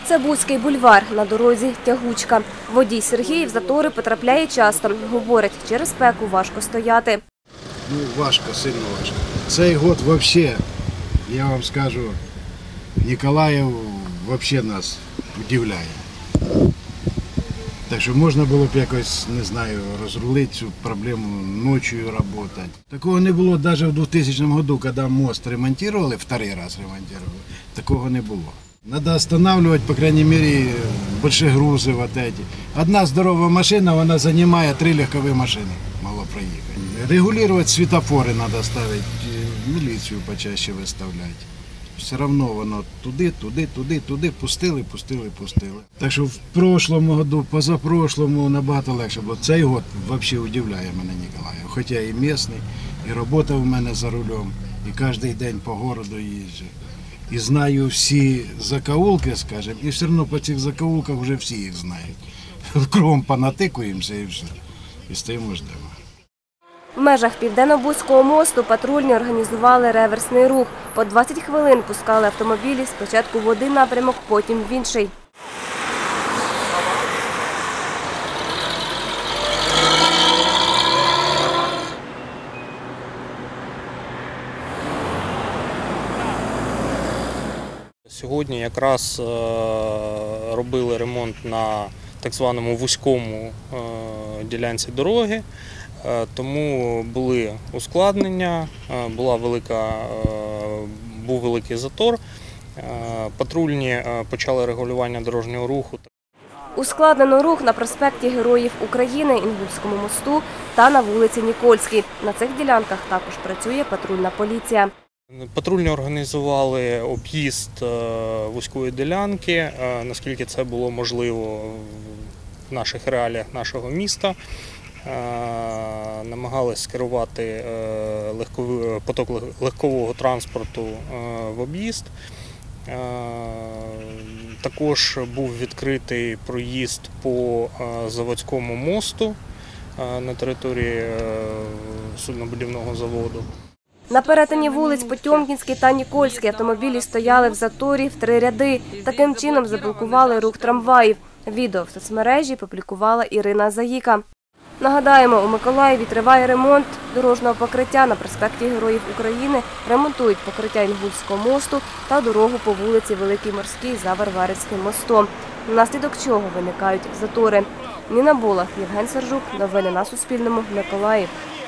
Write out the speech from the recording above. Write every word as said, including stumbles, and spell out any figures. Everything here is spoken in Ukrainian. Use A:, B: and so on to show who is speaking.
A: Це Буцький бульвар, на дорозі тягучка. Водій Сергій в затори потрапляє часто. Говорить, через спеку важко стояти.
B: Ну, важко, сильно важко. Цей год взагалі, я вам скажу, Ніколаїв взагалі нас удивляє. Так що можна було б якось, не знаю, розрулити цю проблему ночі працювати. Такого не було навіть в двохтисячному році, коли мост ремонтували, другий раз ремонтували, такого не було. Треба встановлювати, по крайней мере, великі грузи. Вот эти. Одна здорова машина, вона займає три легкові машини, мало проїхати. Регулювати світофори треба ставити, міліцію почаще виставляти. Все одно воно туди, туди, туди, туди, пустили, пустили, пустили. Так що в прошлому году, позапрошлому набагато легше, бо цей год взагалі удивляє мене Ніколаїв. Хоча і місний, і робота у мене за рулем, і кожен день по городу їжджу. І знаю всі закоулки, скажімо, і все одно по цих закоулках вже всі їх знають. Кругом понатикуємося і все, і стоїмо ждемо.
A: В межах Південно-Буцького мосту патрульні організували реверсний рух. По двадцять хвилин пускали автомобілі спочатку в один напрямок, потім в інший.
C: Сьогодні якраз робили ремонт на так званому вузькому ділянці дороги, тому були ускладнення, була велика, був великий затор. Патрульні почали регулювання дорожнього руху.
A: Ускладнено рух на проспекті Героїв України, Інгульському мосту та на вулиці Нікольській. На цих ділянках також працює патрульна поліція.
C: Патрульні організували об'їзд вузької ділянки, наскільки це було можливо в наших реаліях нашого міста. Намагалися скерувати поток легкового транспорту в об'їзд. Також був відкритий проїзд по Заводському мосту на території суднобудівного заводу.
A: На перетині вулиць Потьомкінський та Нікольський автомобілі стояли в заторі в три ряди. Таким чином заблокували рух трамваїв. Відео в соцмережі публікувала Ірина Заїка. Нагадаємо, у Миколаєві триває ремонт дорожнього покриття. На проспекті Героїв України ремонтують покриття Інгульського мосту та дорогу по вулиці Великій Морській за Варварівським мостом, внаслідок чого виникають затори. Ніна Болах, Євген Сержук. Новини на Суспільному. Миколаїв.